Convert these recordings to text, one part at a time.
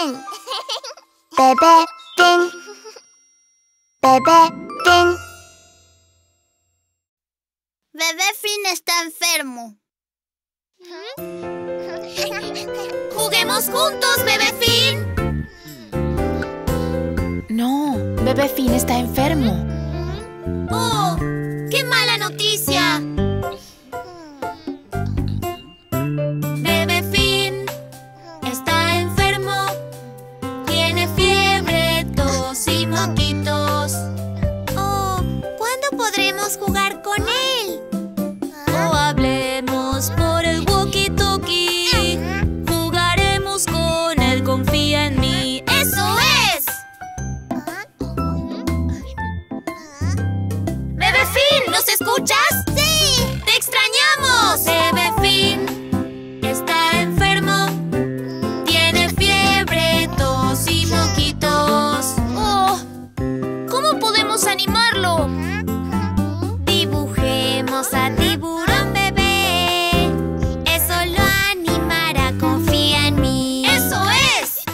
Fin. Bebé Fin. Bebé Fin. Bebé Fin está enfermo. ¡Juguemos juntos, Bebé Fin! No, Bebé Fin está enfermo. ¡Oh! ¡Qué mala noticia! Bebé Fin está enfermo. Tiene fiebre, tos y moquitos. ¡Oh! ¿Cuándo podremos jugar con él? O hablemos por el walkie-talkie. Jugaremos con él, confía en mí. ¡Eso es! ¡Bebé Fin! ¿Nos escuchas? ¡Sí! ¡Te extrañamos! Bebé Fin está enfermo. Tiene fiebre, tos y moquitos. Oh, ¿cómo podemos animarlo? Dibujemos a Tiburón Bebé. Eso lo animará, confía en mí. ¡Eso es!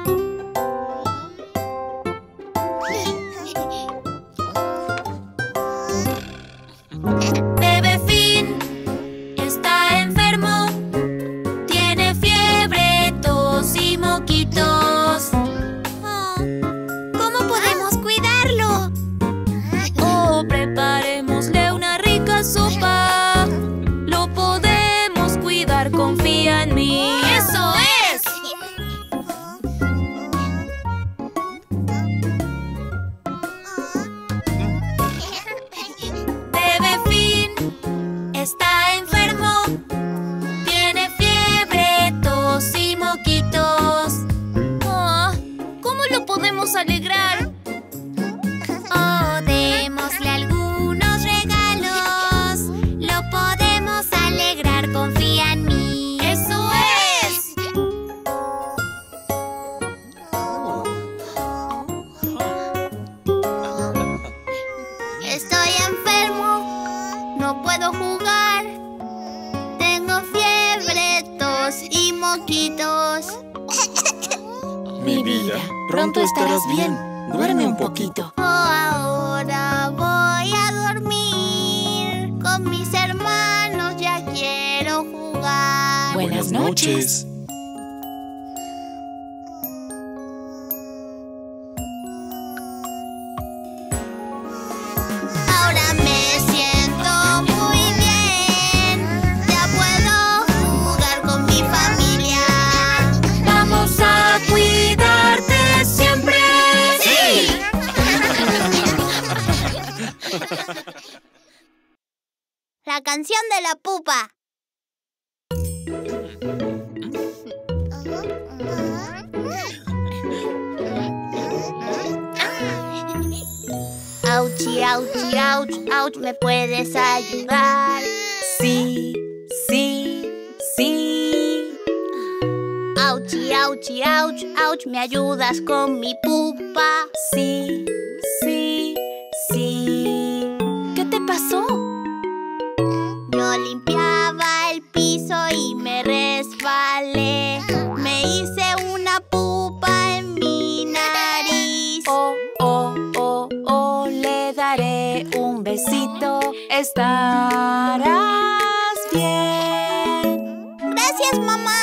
Bebé Fin está enfermo. Tiene fiebre, tos y moquitos. Oh, ¿cómo podemos cuidarlo? Oh, preparémosle una rica sopa. Lo podemos cuidar, confía en mí. ¡Eso es! Bebé Fin está enfermo. Tiene fiebre, tos y moquitos. Oh, ¿cómo lo podemos alegrar? Oh, démosle algunos regalos. Lo podemos alegrar, confía en mí. ¡Eso es! Estoy enfermo. No puedo jugar. Tengo fiebre, tos y moquitos. Mi vida, pronto estarás bien. Duerme un poquito. Oh, ahora voy a dormir. Con mis hermanos ya quiero jugar. Buenas noches. Ahora me siento muy bien. Ya puedo jugar con mi familia. Vamos a cuidarte siempre. ¡Sí! La canción de la pupa. Auchi, auchi, ouch, ouch, ¿me puedes ayudar? Sí, sí, sí. Auchi, auchi, ouch, ouch, ¿me ayudas con mi pupa? Sí, sí, sí. ¿Qué te pasó? Yo limpiaba el piso y me resbalé. Me hice una pupa en mi nariz. Oh, oh, oh, oh, le daré un besito. Estarás bien. Gracias, mamá.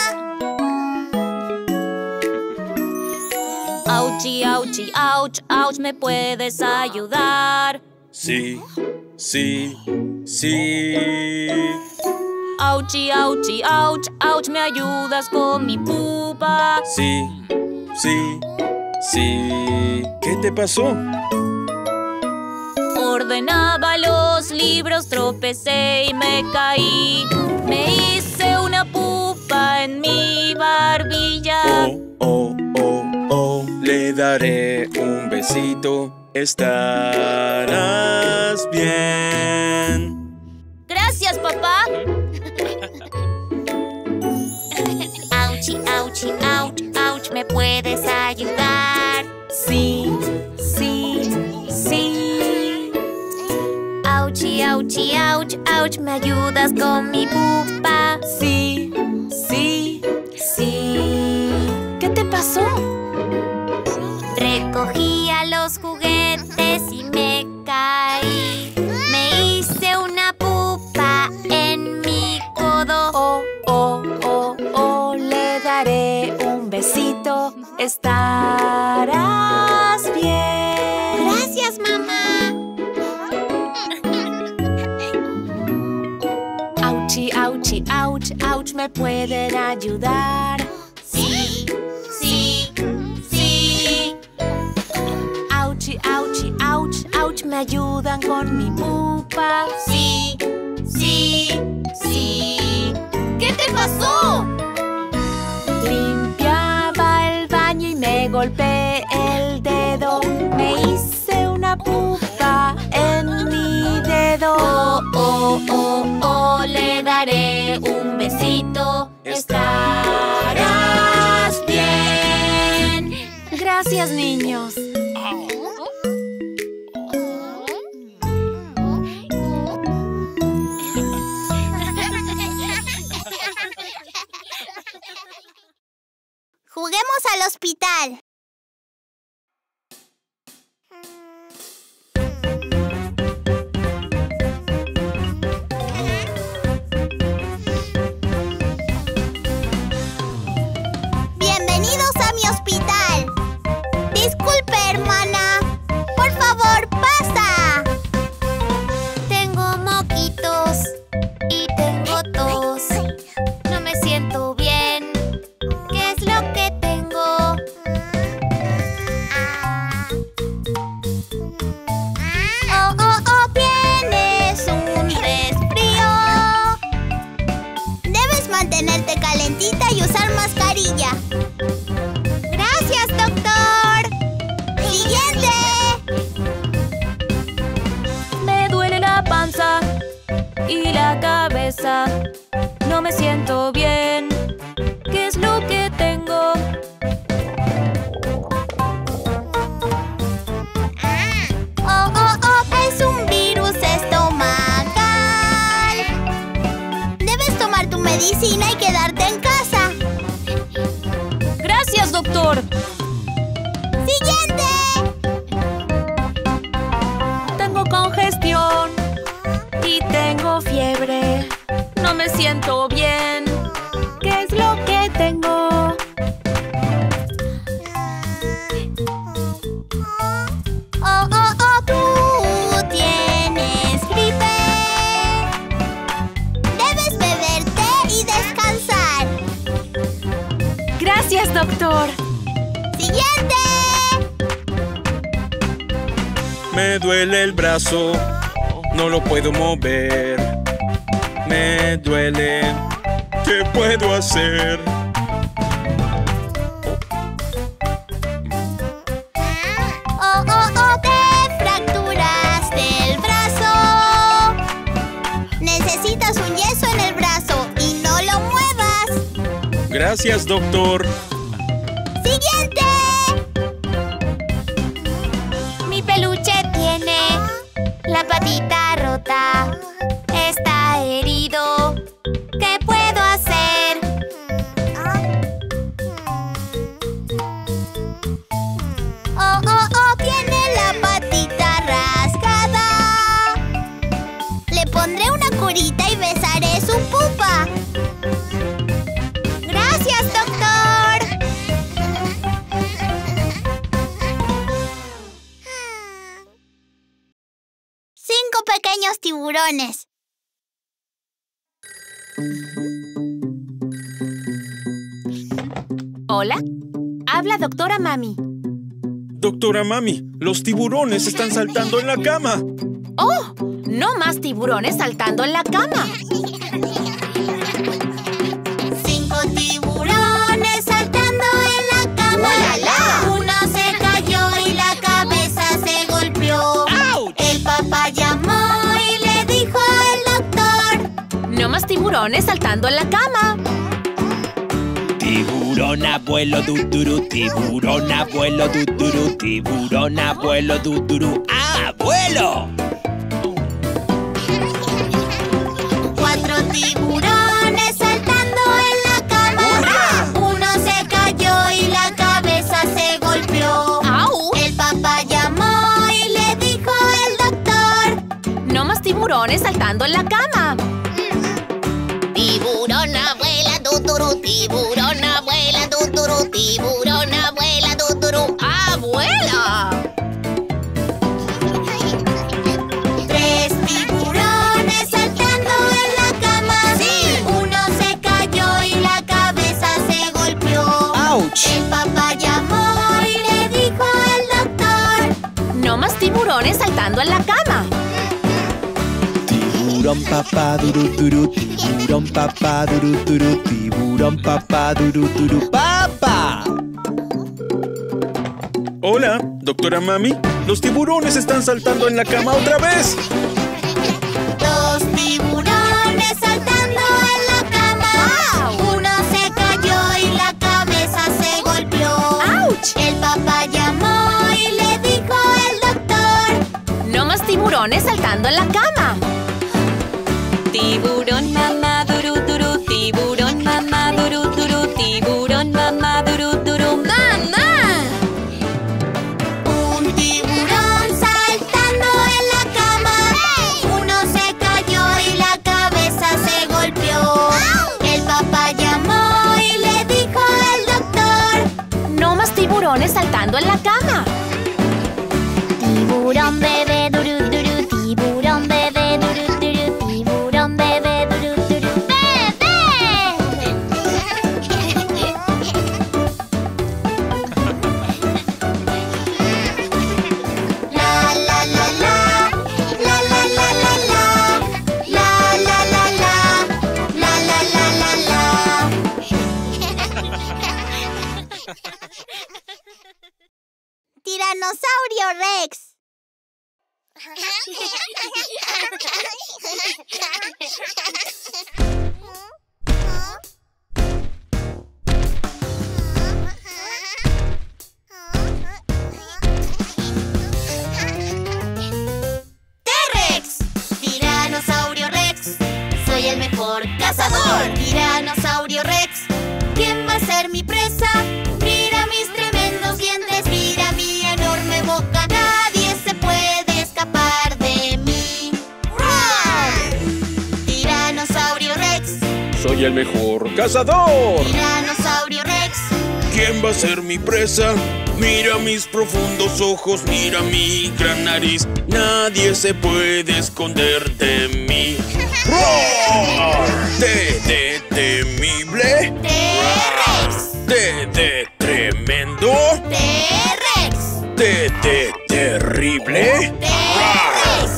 Auchi, auchi, ouch, ouch, ¿me puedes ayudar? Sí, sí, sí. Auchi, auchi, ouch, ouch, ¿me ayudas con mi pupa? Sí, sí, sí. ¿Qué te pasó? Ordenaba los libros, tropecé y me caí. Me hice una pupa en mi barbilla. Oh, oh, oh, oh, le daré un besito. Estarás bien. Gracias, papá. Auchi, auchi, ouch, ouch, ¿me puedes ayudar? Sí, sí, sí. Auchi, auchi, ouch, ouch, ¿me ayudas con mi pupa? Sí, sí, sí. ¿Qué te pasó? Cogía los juguetes y me caí. Me hice una pupa en mi codo. Oh, oh, oh, oh, le daré un besito. Estarás bien. Gracias, mamá. Auchi, auchi, ouch, ouch, ¿me pueden ayudar? Sí, sí, sí. Auchi, auchi, ouch, ouch, ¿me ayudan con mi pupa? Sí, sí, sí. ¿Qué te pasó? Limpiaba el baño y me golpeé el dedo. Me hice una pupa en mi dedo. Oh, oh, oh, oh, le daré un besito. Estarás bien. Gracias, niños. Juguemos al hospital. Bienvenidos a mi hospital. Disculpe, hermana. Por favor, pasa. Tengo moquitos y tengo tos. No me siento bien. ¿Qué es lo que tengo? Oh, oh, oh, tienes un resfrío. Debes mantenerte calentita y usar mascarilla. Gracias, doctor. Siguiente. Me duele la panza y la cabeza. No me siento bien. ¿Qué es lo que tengo? Oh, oh, oh, es un virus estomacal. Debes tomar tu medicina y quedarte en casa. Gracias, doctor. ¡Siguiente! Tengo congestión y tengo fiebre. No me siento bien. ¿Qué es lo que tengo? Oh, oh, oh, tú tienes gripe. Debes beber té y descansar. Gracias, doctor. ¡Siguiente! Me duele el brazo, no lo puedo mover. Me duele, ¿qué puedo hacer? Oh, oh, oh, te fracturaste el brazo. Necesitas un yeso en el brazo y no lo muevas. Gracias, doctor. ¡Siguiente! Mi peluche tiene la patita rota. Está herido. ¿Qué puedo hacer? Oh, oh, oh, tiene la patita rasgada. Le pondré una curita y besaré su pupa. Gracias, doctor. 5 pequeños tiburones. Hola. Habla doctora Mami. Doctora Mami, los tiburones están saltando en la cama. ¡Oh! No más tiburones saltando en la cama. 5 tiburones saltando en la cama. ¡Ulala! Uno se cayó y la cabeza se golpeó. El papá llamó y le dijo al doctor: No más tiburones saltando en la cama. Tiburón abuelo dudurú, tiburón abuelo dudurú, tiburón abuelo dudurú. ¡Abuelo! 4 tiburones saltando en la cama. Uno se cayó y la cabeza se golpeó. ¡Au! El tiburones saltando en la cama. Tiburón abuela, tuturu, tiburón abuela, tuturu, tiburón abuela, tuturu. ¡Abuela! 3 tiburones saltando en la cama. ¡Sí! Uno se cayó y la cabeza se golpeó. ¡Auch! El papá llamó y le dijo al doctor: No más tiburones saltando en la cama. Tiburón papá duruturu, tiburón papá duruturu, tiburón papá duruturu, papá. Hola, doctora Mami. Los tiburones están saltando en la cama otra vez. 2 tiburones saltando en la cama. Uno se cayó y la cabeza se golpeó. ¡Auch! El papá llamó y le dijo al doctor: No más tiburones saltando en la cama. Tiburón mamá duruturu, tiburón mamá duruturu, tiburón mamá duruturu, mamá. Un tiburón saltando en la cama. Uno se cayó y la cabeza se golpeó. El papá llamó y le dijo al doctor: No más tiburones saltando en la cama. Tiburón bebé duruturu, tiburón bebé duruturu, tiburón bebé duruturu, bebé. La la la la, la la la la la, la la la la, la la la la la. Tiranosaurio Rex. T-Rex. Tiranosaurio Rex. Soy el mejor cazador. Tiranosaurio Rex. ¿Quién va a ser mi presa? Mira mis tremendos dientes, mira mi enorme boca. Nadie se puede escapar de mí. ¡Roar! Tiranosaurio Rex. Soy el mejor cazador. Tiranosaurio Rex. ¿Quién va a ser mi presa? Mira mis profundos ojos, mira mi gran nariz. Nadie se puede esconder de mí. ¡Roar! De temible. T-Rex. De tremendo. T-Rex. De terrible. T-Rex.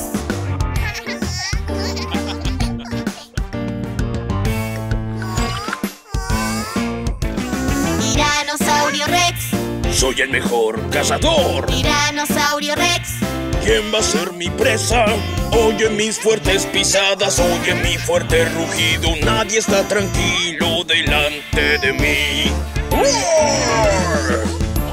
Tiranosaurio Rex. Soy el mejor cazador. Tiranosaurio Rex. ¿Quién va a ser mi presa? Oye mis fuertes pisadas, oye mi fuerte rugido. Nadie está tranquilo delante de mí. ¡Roar!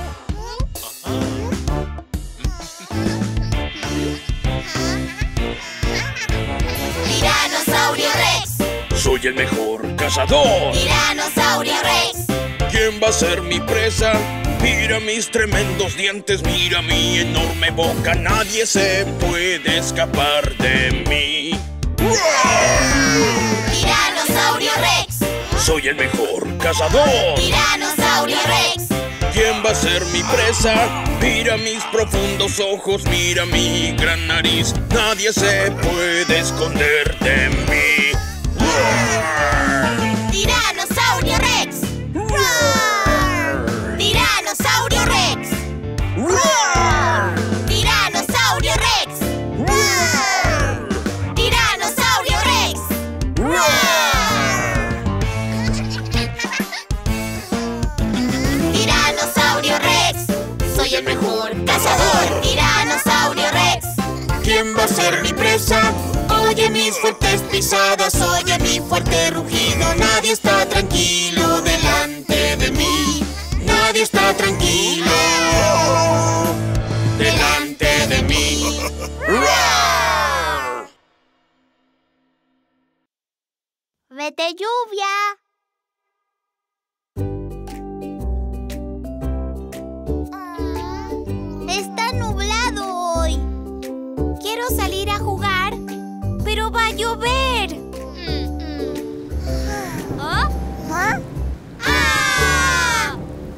Tiranosaurio Rex. Soy el mejor cazador. Tiranosaurio Rex. ¿Quién va a ser mi presa? Mira mis tremendos dientes, mira mi enorme boca. Nadie se puede escapar de mí. Tiranosaurio Rex. Soy el mejor cazador. Tiranosaurio Rex. ¿Quién va a ser mi presa? Mira mis profundos ojos, mira mi gran nariz. Nadie se puede esconder de mí. Tiranosaurio Rex. Tiranosaurio Rex. Tiranosaurio Rex. Tiranosaurio Rex. Tiranosaurio Rex. Soy el mejor cazador. Tiranosaurio Rex. ¿Quién va a ser mi presa? Oye mis fuertes pisadas, oye mi fuerte rugido. Nadie está tranquilo delante de mí. Nadie está tranquilo delante de mí. ¡Roar! Vete lluvia. Está nublado hoy. Quiero salir a jugar, pero llover. ¿Ah? ¡Ah!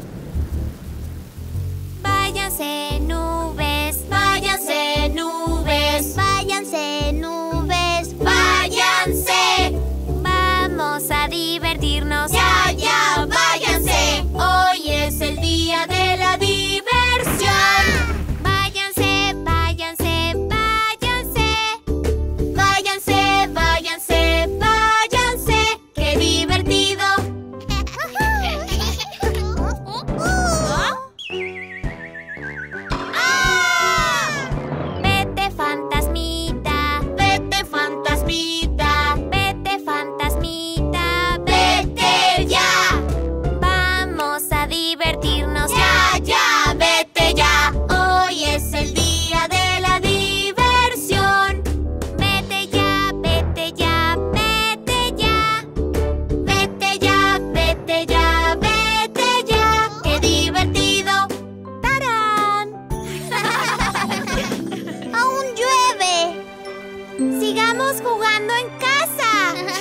Váyanse nubes, Váyanse nubes, váyanse nubes, váyanse. vamos a divertirnos. Ya, ya, váyanse. Hoy es el día de la diversión. Váyanse, váyanse, váyanse. Váyanse, váyanse, váyanse. ¡Qué divertido! ¡Ah! Vete, fantasmita, Vete, fantasmita, vete, fantasmita, vete ya. vamos a divertirnos. Ya, ya, vete ya. Hoy es el día de la diversión. Vete ya, vete ya, vete ya. Vete ya, vete ya, vete ya. ¡Qué divertido! ¡Tarán! ¡Aún llueve! ¡Sigamos jugando en casa!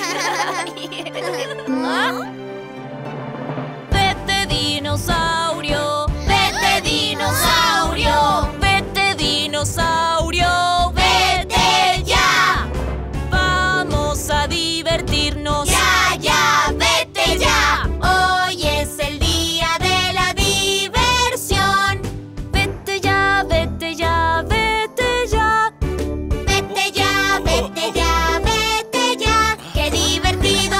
Vete, dinosaurio. ¡Vete, dinosaurio! Vete, dinosaurio. ¡Vete ya! Vamos a divertirnos. ¡Ya, ya, vete ya! Hoy es el día de la diversión. Vete ya, vete ya, vete ya. Vete ya, vete ya, vete ya. ¡Qué divertido!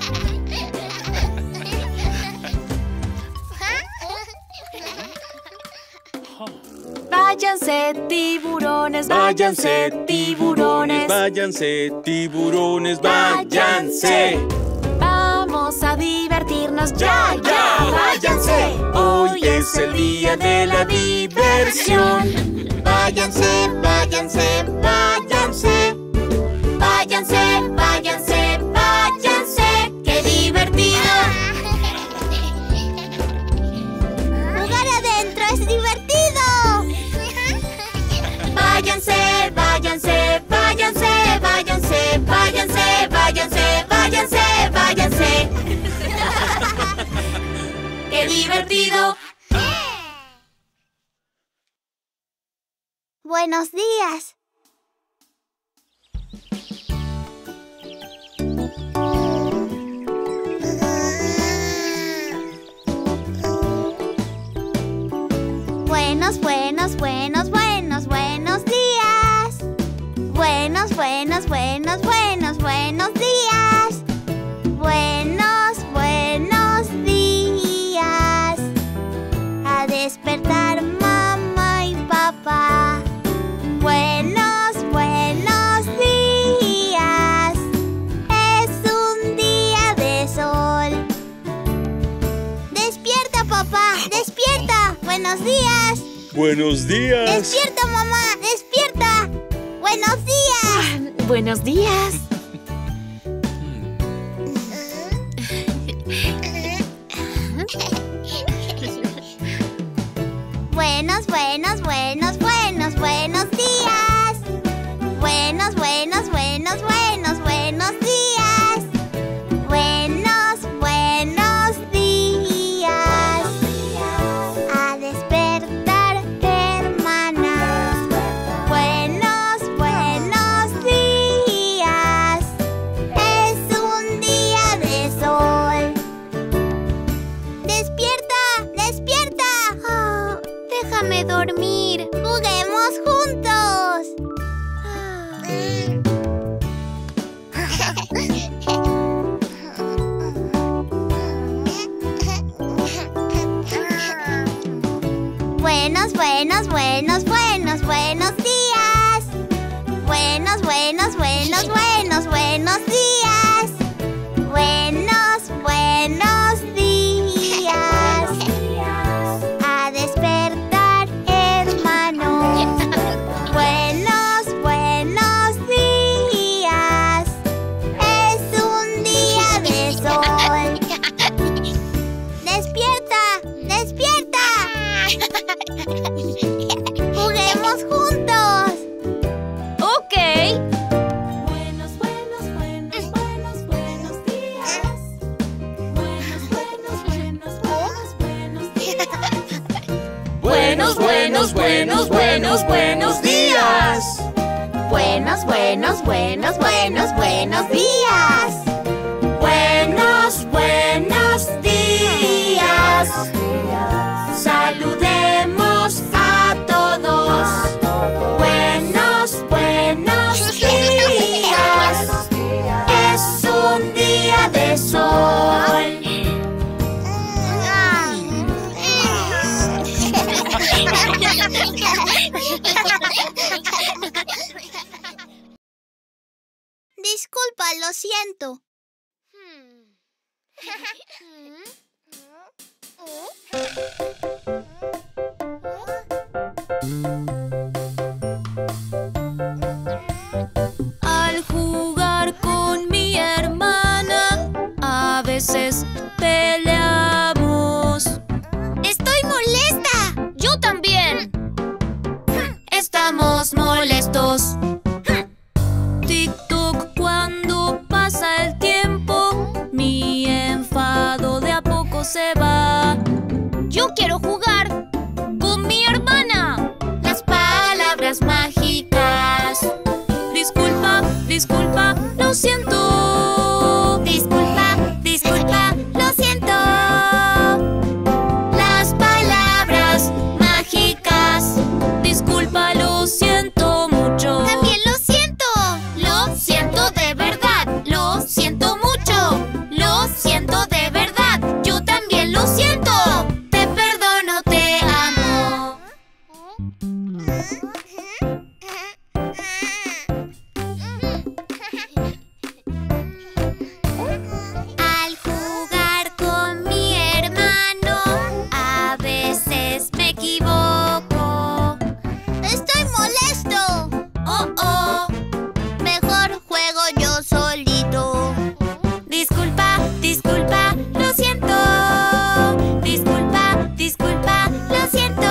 Váyanse, tiburones, váyanse, tiburones. Váyanse, tiburones, váyanse. Vamos a divertirnos ¡Ya, ya, váyanse! Hoy es el día de la diversión. Váyanse, váyanse, váyanse. Váyanse, váyanse, váyanse. ¡Qué divertido! ¡Jugar adentro es divertido! Váyanse, váyanse, váyanse, váyanse, váyanse, váyanse, váyanse, váyanse. ¡Qué divertido! Buenos días. Buenos, buenos, buenos, buenos, buenos días. Buenos, buenos, buenos, buenos, buenos días. Buenos, buenos días. A despertar mamá y papá. Buenos, buenos días. Es un día de sol. Despierta, papá, despierta. Buenos días. Buenos días. Despierta, mamá, despierta. Buenos días. Buenos días. Buenos, buenos, buenos, buenos, buenos días. Buenos, buenos, buenos, buenos, buenos días. Buenos, buenos días. A despertar, hermanas. Buenos, buenos días. Es un día de sol. ¡Despierta! ¡Despierta! Oh, déjame dormir. ¡Juguemos juntos! Buenos, buenos, buenos, buenos, buenos días. Buenos, buenos, buenos, buenos, buenos días. Buenos, buenos días. A despertar, hermanos. Buenos, buenos días. Es un día de sol. ¡Despierta! ¡Despierta! ¡Juguemos juntos! Ok. Buenos, buenos, Buenos, buenos, buenos, buenos, buenos días. Buenos, buenos, buenos, buenos, buenos días. Buenos, buenos días. Saludemos a todos. Buenos, buenos días. Es un día de sol. Disculpa, lo siento. Al jugar con mi hermana, a veces peleamos. ¡Estoy molesta! ¡Yo también! Estamos molestos. Tic-toc, cuando pasa el tiempo, mi enfado de a poco se va. ¡Yo quiero jugar! ¡Con mi hermana! Las palabras mágicas. Disculpa, disculpa, lo siento. Disculpa, disculpa, lo siento. Las palabras mágicas. Disculpa, lo siento mucho. ¡También lo siento! Lo siento de verdad. Lo siento mucho. Lo siento de verdad. Yo también lo siento. Te perdono, te amo. Al jugar con mi hermano, a veces me equivoco. ¡Estoy molesto! Oh, oh. Mejor juego yo solito. Disculpa, disculpa, lo siento. Disculpa, disculpa, lo siento.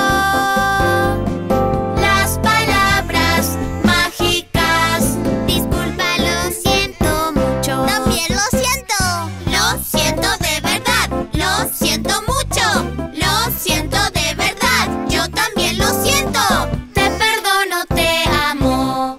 Las palabras mágicas. Disculpa, lo siento mucho. ¡También lo siento! Lo siento de verdad. Lo siento mucho. Lo siento de verdad. Yo también lo siento. Te perdono, te amo.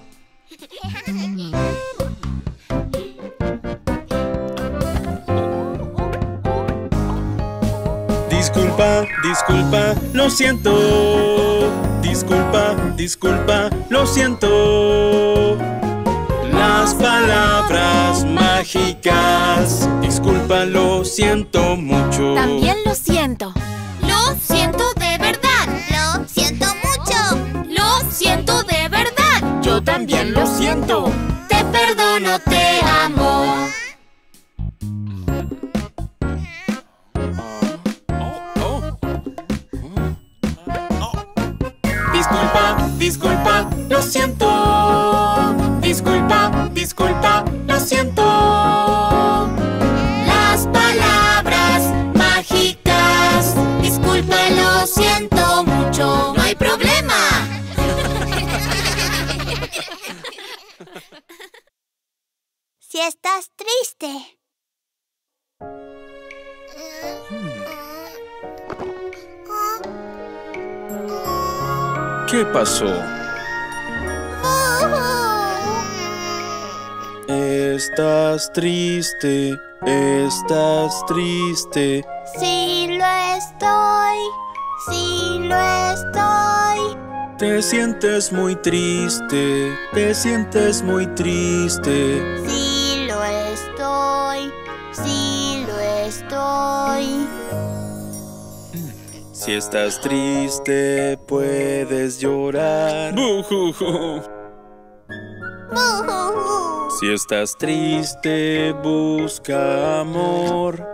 Disculpa, disculpa, lo siento. Disculpa, disculpa, lo siento. Las palabras mágicas. Disculpa, lo siento mucho. También lo siento. Lo siento de verdad. Lo siento mucho. Lo siento de verdad. Yo también lo siento. Te perdono, te amo. Disculpa, disculpa, lo siento. Disculpa, disculpa, lo siento. Las palabras mágicas. Disculpa, lo siento mucho. No hay problema. Si estás triste. ¿Qué pasó? Estás triste, estás triste. Sí lo estoy. Sí lo estoy. Te sientes muy triste, te sientes muy triste. Sí lo estoy. Sí lo estoy. Si estás triste, puedes llorar. Bujujú. Si estás triste, busca amor.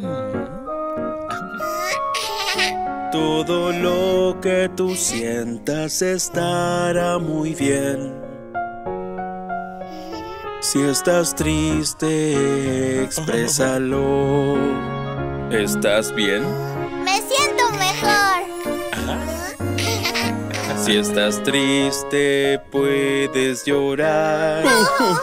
Todo lo que tú sientas estará muy bien. Si estás triste, exprésalo. ¿Estás bien? Me siento mejor. Si estás triste, puedes llorar.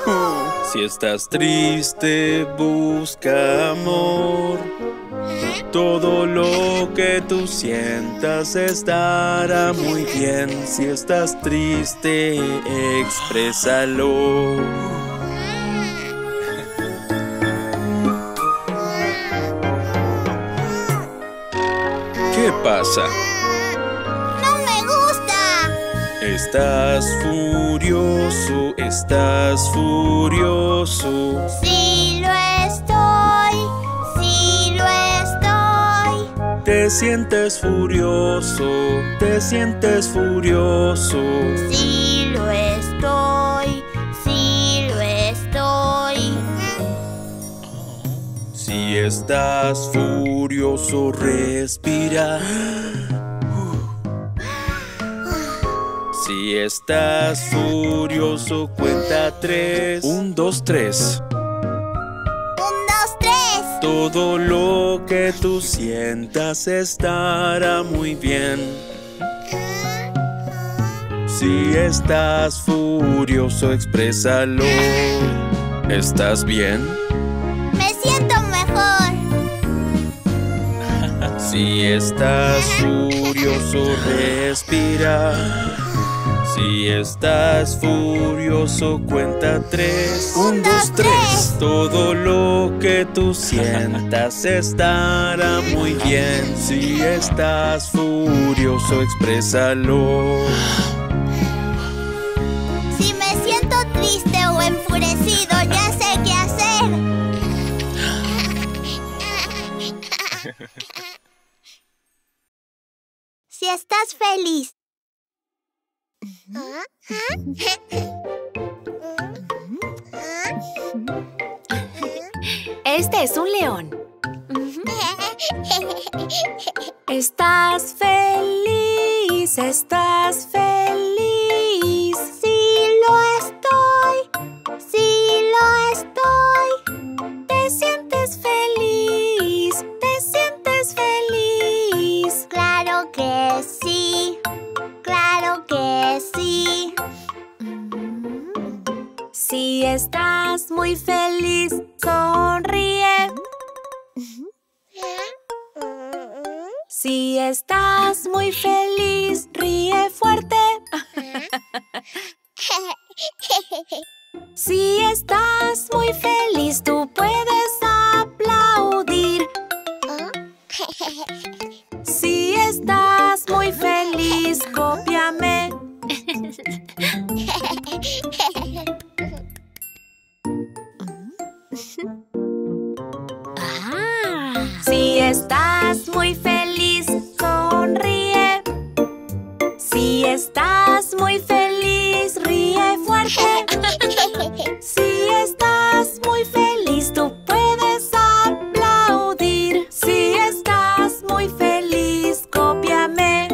Si estás triste, busca amor. Todo lo que tú sientas estará muy bien. Si estás triste, exprésalo. ¿Qué pasa? ¡No me gusta! Estás furioso, estás furioso. Sí lo estoy, sí lo estoy. Te sientes furioso, te sientes furioso. Sí lo estoy, sí lo estoy. Si estás furioso, respira. Si estás furioso, cuenta 3. 1, 2, 3. 1, 2, 3. Todo lo que tú sientas estará muy bien. Si estás furioso, exprésalo. ¿Estás bien? Me siento mejor. Si estás furioso, respira. Si estás furioso, cuenta 3. 1, 2, 3. Todo lo que tú sientas estará muy bien. Si estás furioso, exprésalo. Si me siento triste o enfurecido, ya sé qué hacer. Si estás feliz. Este es un león. ¿Estás feliz? ¿Estás feliz? Sí lo estoy, sí lo estoy. ¿Te sientes feliz? ¿Te sientes feliz? Claro que sí, claro que sí. Si estás muy feliz, sonríe. Si estás muy feliz, ríe fuerte. Si estás muy feliz, tú puedes aplaudir. Si estás muy feliz, cópiame. Si estás muy feliz, sonríe. Si estás muy feliz, ríe fuerte. Si estás muy feliz, tú puedes aplaudir. Si estás muy feliz, cópiame.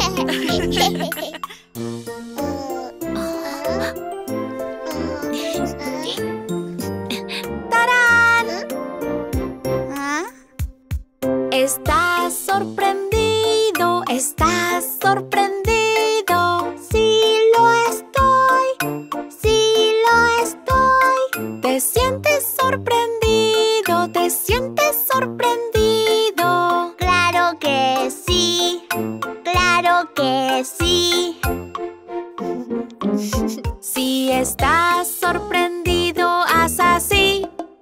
Estás sorprendido, estás sorprendido. Sí lo estoy, sí lo estoy. Te sientes sorprendido, te sientes sorprendido. Claro que sí, claro que sí. Si estás sorprendido, haz así.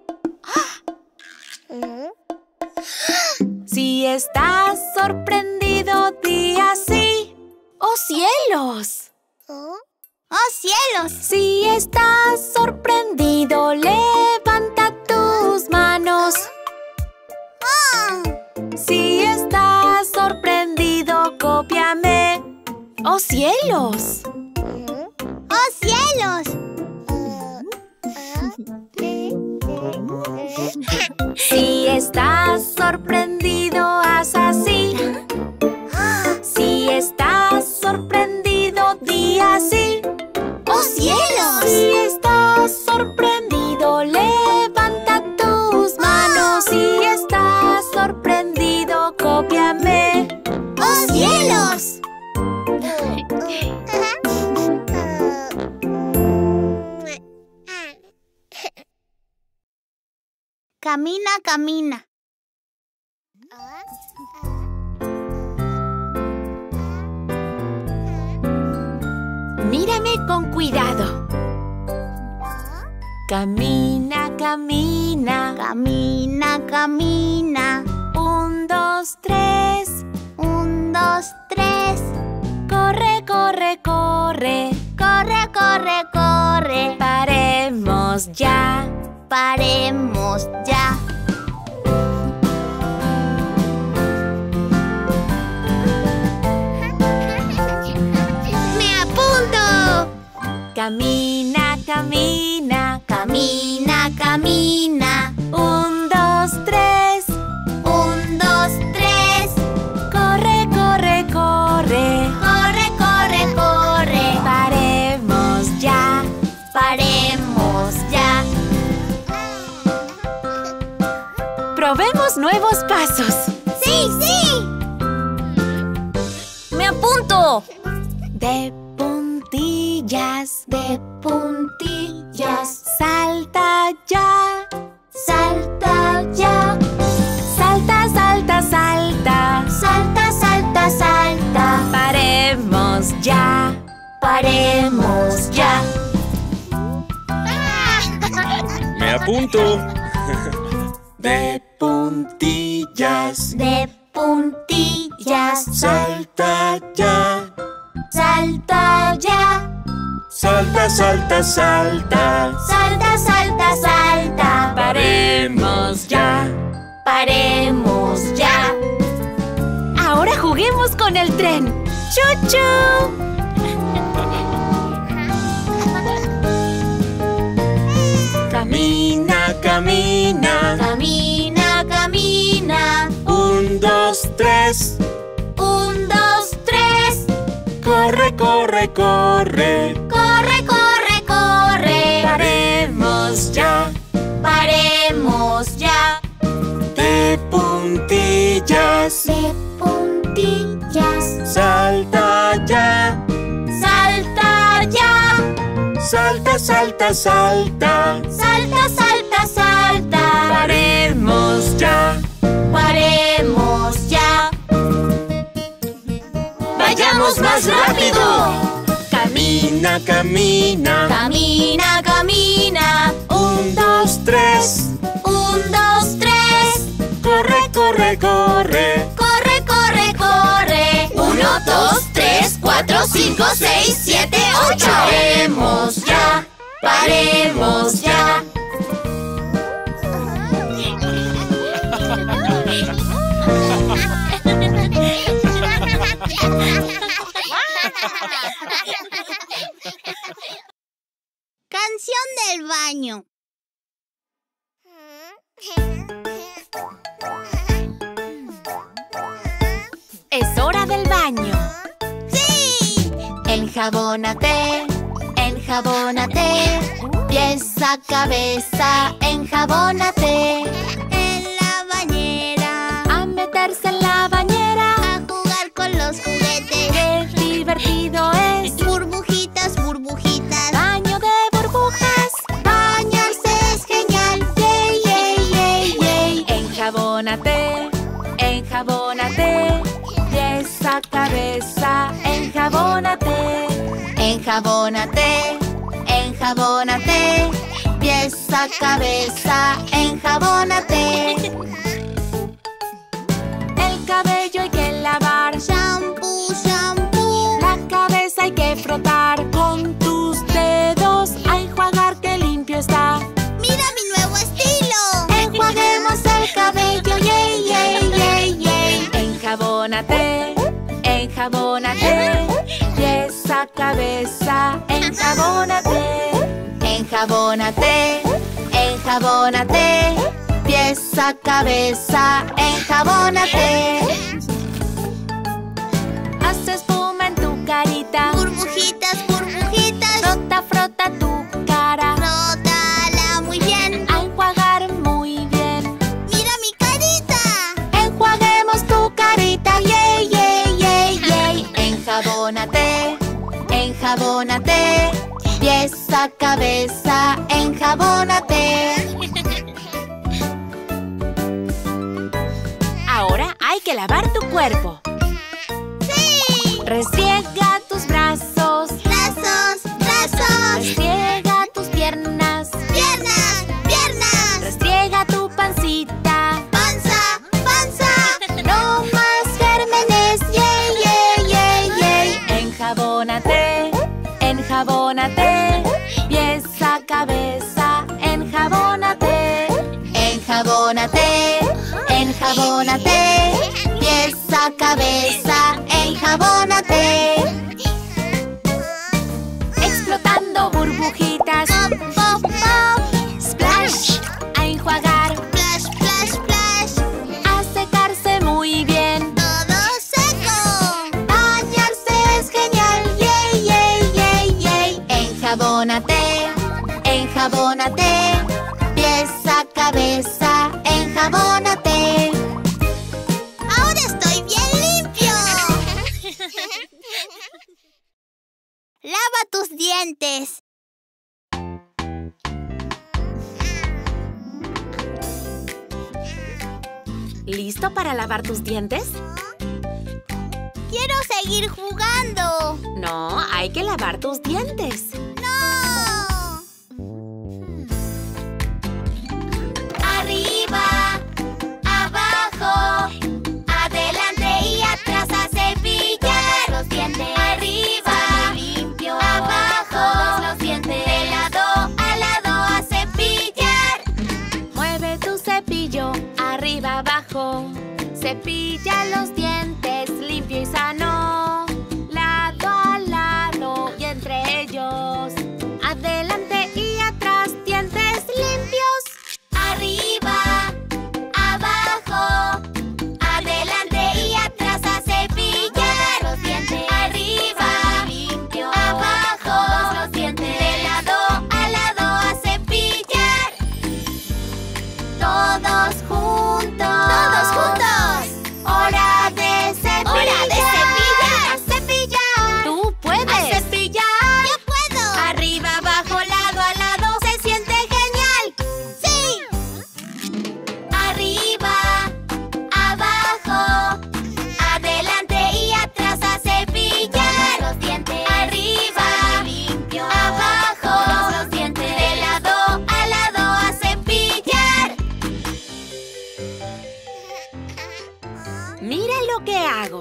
Si estás sorprendido, di así. ¡Oh, cielos! ¡Oh, cielos! Si estás sorprendido, levanta tus manos. Si estás sorprendido, cópiame. ¡Oh, cielos! ¡Oh, cielos! Si estás sorprendido, haz así. Si estás sorprendido, di así. ¡Oh, cielos! Si estás sorprendido, levanta tus manos. Si estás sorprendido, cópiame. ¡Oh, cielos! Camina, camina. Mírame con cuidado. Camina, camina. Camina, camina. 1, 2, 3. 1, 2, 3. Corre, corre, corre. Corre, corre, corre. Paremos ya. Paremos ya. ¡Me apunto! Camina, camina. Camina, camina. 1, 2, 3. 1, 2, 3. Corre, corre, corre. Corre, corre, corre. Paremos ya. Paremos ya. Probemos nuevos pasos. ¡Sí, sí! ¡Me apunto! De puntillas. De puntillas. Salta ya. Salta ya. Salta, salta, salta. Salta, salta, salta. Paremos ya. Paremos ya. Me apunto. De puntillas, De puntillas. salta ya. Salta ya. Salta, salta, salta. Salta, salta, salta. Paremos ya. Paremos ya. Ahora juguemos con el tren. ¡Chu-chu! Camina, camina. Camina, camina. 1, 2, 3. 1, 2, 3. Corre, corre, corre. Corre, corre, corre. Paremos ya. Paremos ya. De puntillas, De puntillas. salta ya. Salta ya. Salta, salta, salta. Salta, salta, salta. Paremos ya. Paremos ya. ¡Vayamos más rápido! Camina, camina. Camina, camina. 1, 2, 3. 1, 2, 3. Corre, corre, corre. Corre, corre, corre. 1, 2, 3, 4, 5, 6, 7, 8. Paremos ya. Paremos ya. Canción del baño. Es hora del baño. ¡Sí! Enjabónate, enjabónate. Pies a cabeza, enjabónate. En la bañera, A meterse en la bañera. a jugar con los juguetes. ¡Qué divertido es! Burbujitas, burbujitas. Baño de burbujas. Bañarse es genial. Yay, yay, yay, yay. Enjabónate, enjabónate. Pies a cabeza, enjabónate. Enjabónate, enjabónate. Pies a cabeza, enjabónate. El cabello hay que lavar. Shampoo, shampoo. La cabeza hay que frotar con tus dedos. A enjuagar que limpio está. ¡Mira mi nuevo estilo! Enjuaguemos el cabello, yay, yay, yay, yay. Enjabónate, enjabónate. Pies a cabeza, enjabónate. Enjabónate, enjabónate. Pies a cabeza, enjabónate. Haz espuma en tu carita. Burbujitas, burbujitas. Frota, frota tu cara. Frótala muy bien. A enjuagar muy bien. ¡Mira mi carita! Enjuaguemos tu carita. ¡Yay, yay, yay, yay! Enjabónate, enjabónate. Pies a cabeza, enjabónate. Ahora que lavar tu cuerpo. ¡Sí! Restriega tus brazos. ¡Brazos! ¡Brazos! Restriega tus piernas. ¡Piernas! ¡Piernas! Restriega tu pancita. ¡Panza! ¡Panza! No más gérmenes. ¡Yay, yay, yay, yay! Enjabónate. Enjabónate. Pies a cabeza. Enjabónate. Enjabónate, enjabónate, pies a cabeza, enjabónate. Explotando burbujitas. Pop, pop, pop, Splash. A enjuagar. splash, splash, splash. A secarse muy bien. Todo seco. Bañarse es genial. Yay, yay, yay, yay. Enjabónate, enjabónate, pies a cabeza, enjabónate. Ahora estoy bien limpio. Lava tus dientes. ¿Listo para lavar tus dientes? Quiero seguir jugando. No, hay que lavar tus dientes. ¡No! Arriba, abajo, adelante y atrás a cepillar los dientes. Arriba, limpio, abajo, los dientes. De lado a lado a cepillar. Mueve tu cepillo arriba abajo. Cepilla los dientes limpio y sano. Lado a lado y entre ellos. Adelante y atrás, dientes limpios. Arriba, abajo, adelante y atrás a cepillar los dientes. Arriba, limpio, abajo, los dientes. De lado a lado a cepillar. Todos juntos. ¡Todos juntos! Hora de cepillar. ¡Hora de cepillar! A cepillar. Tú puedes. A cepillar. ¡Yo puedo! Arriba, abajo, lado a lado, se siente genial. ¡Sí! Arriba, abajo, adelante y atrás a cepillar los dientes. Arriba, limpio, abajo, los dientes. De lado a lado a cepillar. Mira lo que hago.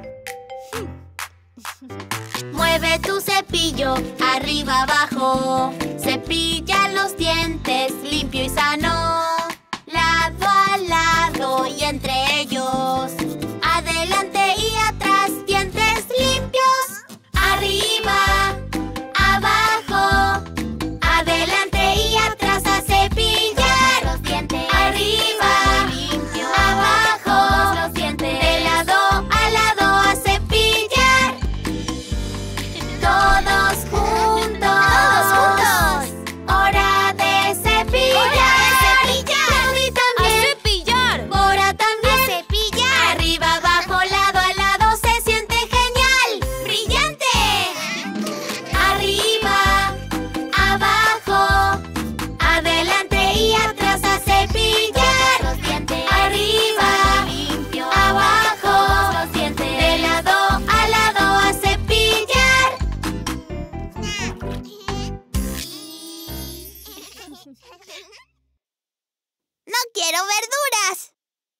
Mueve tu cepillo arriba abajo. Cepilla los dientes limpio y sano. Lado a lado y entre ellos. Adelante y atrás, dientes limpios. Arriba, abajo, adelante y atrás a cepillar los dientes. Arriba, limpio, abajo, los dientes. De lado a lado a cepillar. Todos juntos. ¡Todos juntos! Hora de cepillar. ¡Hora de cepillar! Larry también. A cepillar. Cora también. ¡A cepillar! Arriba, abajo, lado a lado se siente genial. ¡Brillante! Arriba, abajo, adelante y atrás a cepillar los dientes. Arriba, limpio, abajo, los dientes. De lado a lado a cepillar. ¡No quiero verduras!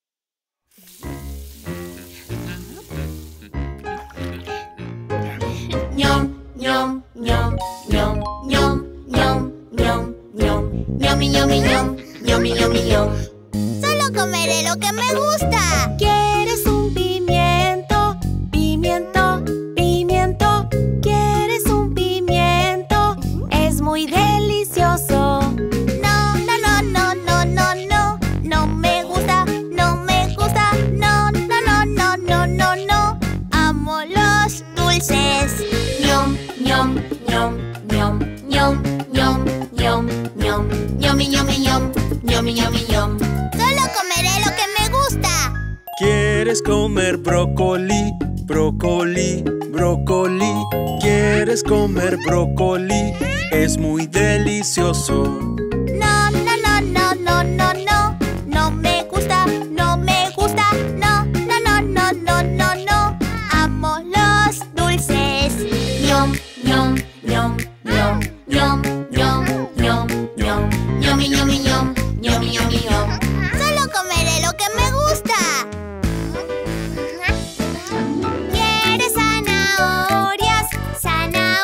Ñom, ñom, ñom, ñom, ñom, ñom, ñom, ñom, ñomi, ñomi, ñom, ñomi, ñomi, ñom. Solo comeré lo que me gusta. ¿Quieres un pimiento? Pimiento, pimiento. ¿Quieres un pimiento? Es muy delicioso. No, no, no, no, no, no, no. No me gusta, no me gusta. No, no, no, no, no, no, no. Amo los dulces. Ñom, ñom, ñom, ñom, ñom, ñom, ñom, ñom, ñomi, ñomi, ñom, ñomi, ñomi, ñom. Solo comeré lo que me gusta. ¿Quieres comer brócoli? Brócoli, brócoli. ¿Quieres comer brócoli? Es muy delicioso. No, no, no, no, no, no, no. No me gusta, no me gusta. No, no, no,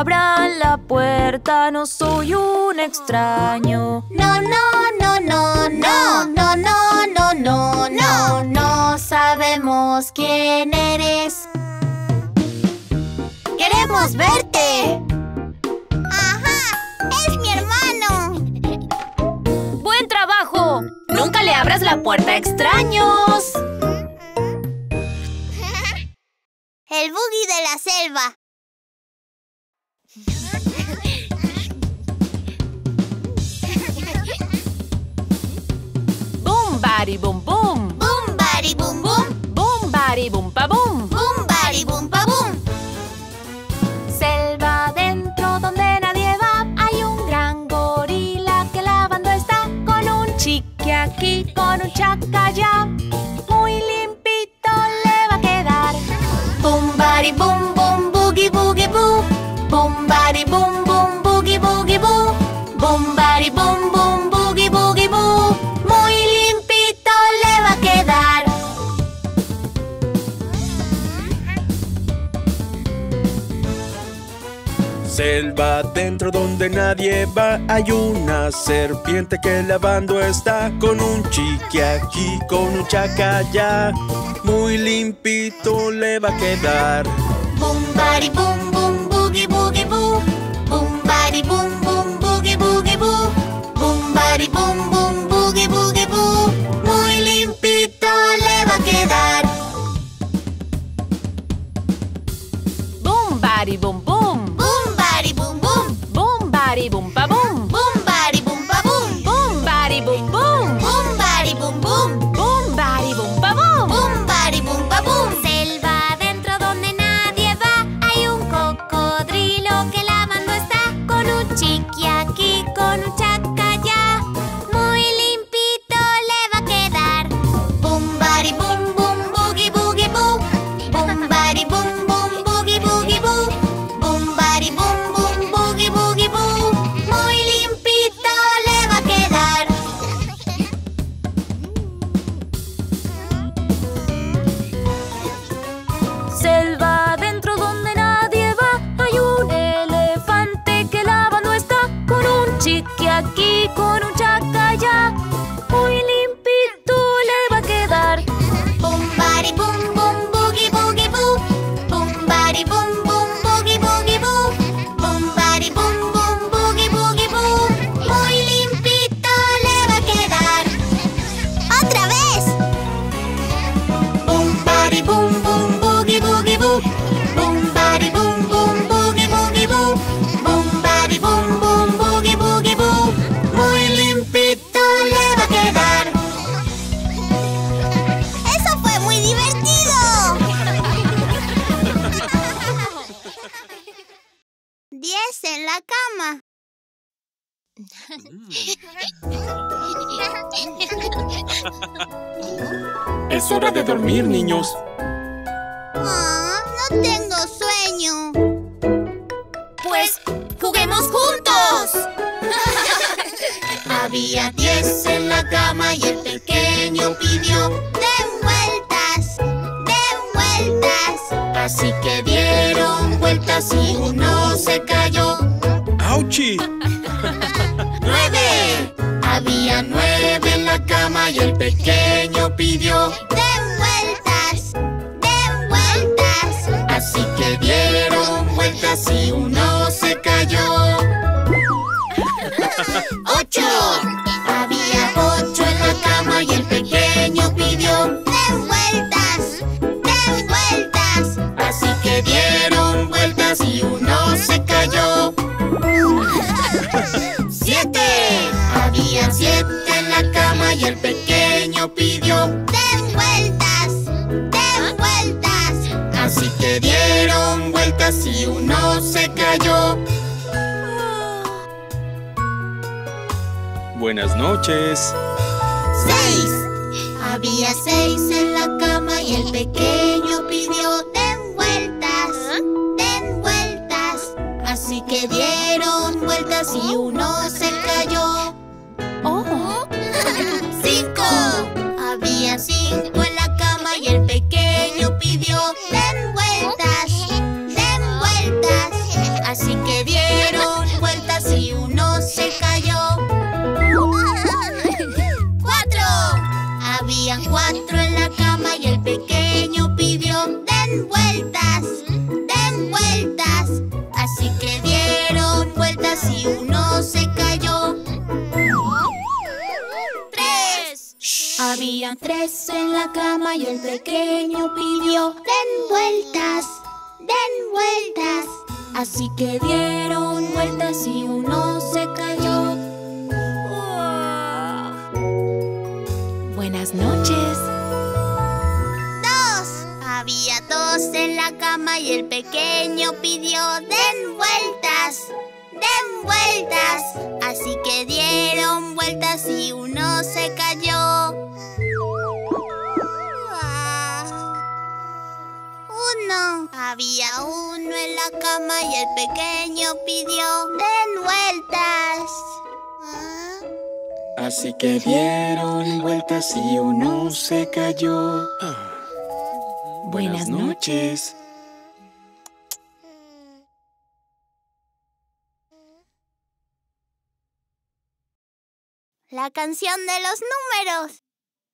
Abran la puerta, no soy un extraño. No, no, no, no, no, no, no, no, no, no, no sabemos quién eres. ¡Queremos verte! ¡Ajá! ¡Es mi hermano! ¡Buen trabajo! Nunca le abras la puerta a extraños. El Boogie de la selva. Boom, bari, boom, boom. Boom, bari, boom, boom. Boom, bari, boom, pa, boom. Boom, bari, boom, pa, boom. Selva dentro donde nadie va. Hay un gran gorila que lavando está. Con un chiqui aquí, con un chaca allá. Muy limpito le va a quedar. Boom, bari, boom, boom, boogie, boogie, boo. Boom, bari, boom, boom, boogie, boogie, boo. Boom, bari, boom, boom, boogie, boogie, boo. Muy limpito le va a quedar. Selva dentro donde nadie va. Hay una serpiente que lavando está. Con un chiqui aquí, con un chaca allá. Muy limpito le va a quedar. Boom, bari, boom, boom, boogie, boogie, boo. Boom, bari, boom, boom, boogie, boogie, boo. Boom, bari, boom, boom, boogie, boogie, boo. Muy limpito le va a quedar. Boom, bari, boom, boom. Boom, bari, boom, boom. Boom, bari, boom, pa, boom. Boom, bari, boom, pa, boom. Boom, bari, boom, boom. Boom, bari, boom, boom. Boom, bari, boom, pa, boom. Boom, bari, boom, pa, boom. Selva dentro donde nadie va. Hay un cocodrilo que lavando está. Con un chiqui aquí, con un chaca allá. Muy limpito le va a quedar. Boom, bari, boom, boom, boogie, boogie, boo. Boom, bari, boom, boom, boogie, boogie, boo. Boom, bari, boom, boom, boogie, boogie, boo. Muy limpito le va a quedar. Selva dentro donde nadie va. Hay un elefante que lavando está. Con un chiqui aquí, con un chaca allá. Muy limpito le va a quedar. Boom, bari, boom, boom, boogie, boogie, boo. Boom, bari, boom, boom, boogie, boogie, boo. Boom, bari, boom, boom, boogie, boogie, boo. Muy limpito le va a quedar. ¡Otra vez! Boom, bari, boom, boom, boogie, boogie, boo. Boom, bari, boom, boom, boogie, boogie, boo. Boom, bari, boom, boom, boogie, boogie, boo. Muy limpito le va a quedar. ¡Eso fue muy divertido! 10 en la cama. Es hora de dormir, niños. No tengo sueño. Pues juguemos juntos. Había 10 en la cama y el pequeño pidió: ¡den vueltas! ¡Den vueltas! Así que dieron vueltas y uno se cayó. ¡Auchi! 9. Había 9 en la cama y el pequeño pidió: ¡den vueltas! ¡Den vueltas! Así que dieron vueltas y uno se cayó. 8. Había 8 en la cama y el pequeño pidió: ¡den vueltas! ¡Den vueltas! Así que dieron vueltas y uno se cayó. 7. Había 7 en la cama y el pequeño pidió: ¡den vueltas! ¡Den vueltas! Así que dieron vueltas y uno se cayó. Buenas noches. 6. Había 6 en la cama y el pequeño pidió: ¡den vueltas! ¡Den vueltas! Así que dieron vueltas y uno se cayó. 5. Había 5 en la cama y el pequeño pidió: ¡den vueltas! ¡Den vueltas! Así que Había 3 en la cama y el pequeño pidió: den vueltas, den vueltas. Así que dieron vueltas y uno se cayó. Buenas noches. 2. Había 2 en la cama y el pequeño pidió: den vueltas, den vueltas. Así que dieron vueltas y uno se cayó. 1. Había 1 en la cama y el pequeño pidió: den vueltas. Así que dieron vueltas y uno se cayó. Buenas noches. La canción de los números.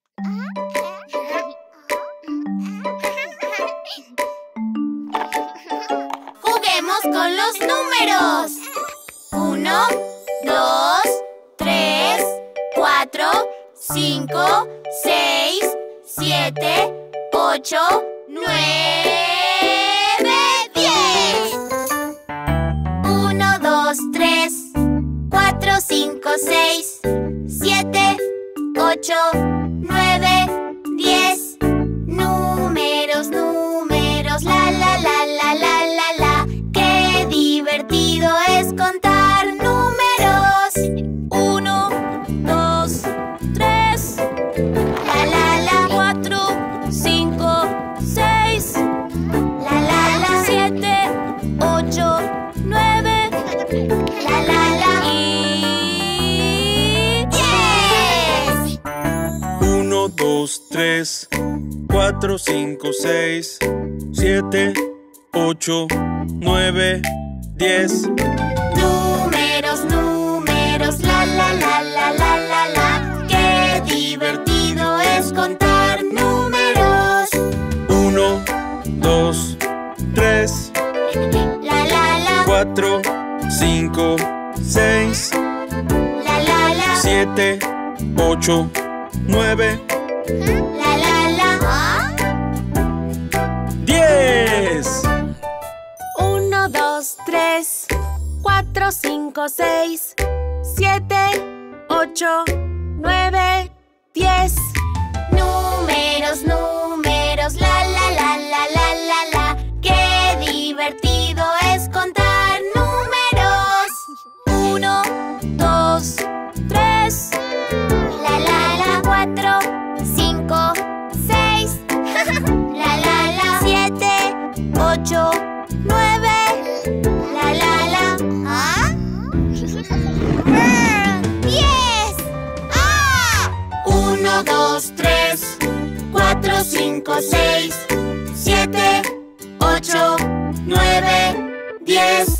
Juguemos con los números. 1, 2, 3, 4, 5, 6, 7, 8, 9, 10. 1, 2, 3, 4, 5, 6, 7, 8, 9, 10. Números, números, la la la la la la la. Qué divertido es contar números. 1, 2, 3, La la la, 4, 5, 6, la la la, 7, 8, 9 la la la. y 10. 1, 2, 3, 4, 5, 6, 7, 8, 9, 10. Números, números, la la la la la la la. Qué divertido es contar números. 1, 2, 3, La la la, 4, 5, 6, la la la, 7, 8, 9, la la la. 10. 1, 2, 3, 4, 5, 6, 7, 8, 9, 10. Números, números, la la la la la la la. Qué divertido es contar números. 1, 2, 3, La la la, 4, 5, 6. La la la, 7, 8, 9. la la la. 10. 1, 2, 3, 4, 5, 6, 7, 8, 9, 10.